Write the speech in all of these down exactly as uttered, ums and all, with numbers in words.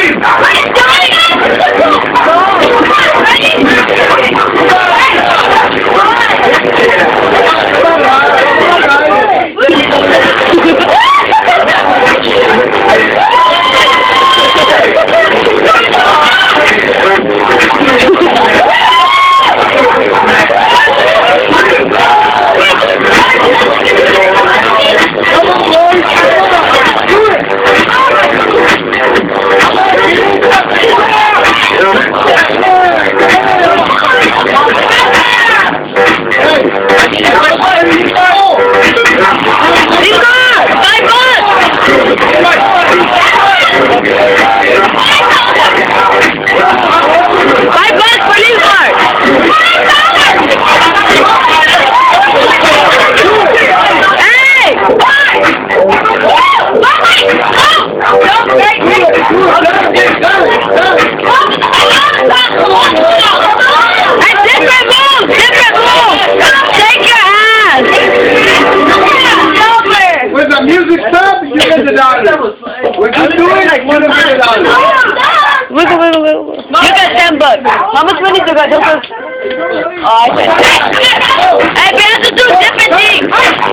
What you doing? Like one hundred dollars. Wiggle, wiggle, wiggle. You got ten bucks. How much money do you got? Don't go. Oh, I can't. Hey, we have to do different things.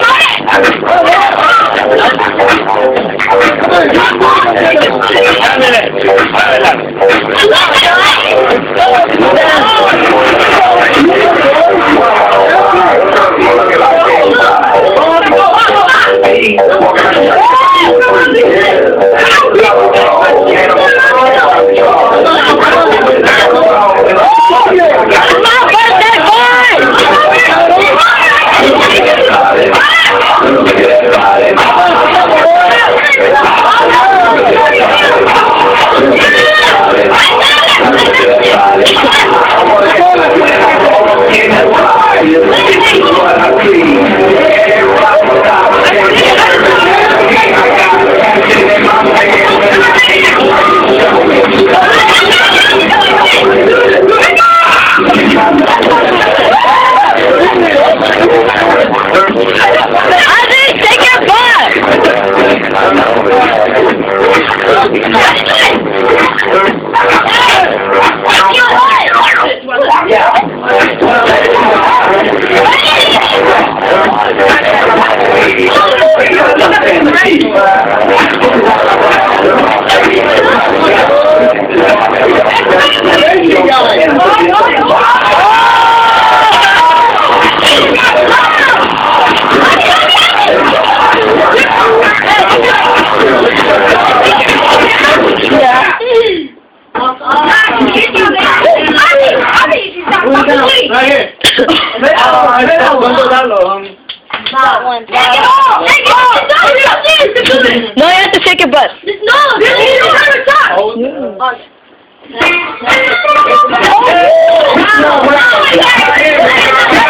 Right here. Not one. Take it off! Take it off! No, you have to shake your butt. No, you don't have a shot. Oh,